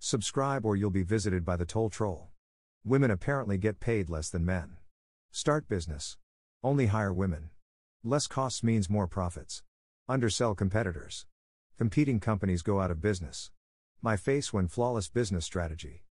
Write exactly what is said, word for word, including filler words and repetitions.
Subscribe or you'll be visited by the toll troll. Women apparently get paid less than men. Start business. Only hire women. Less costs means more profits. Undersell competitors. Competing companies go out of business. My face when flawless business strategy.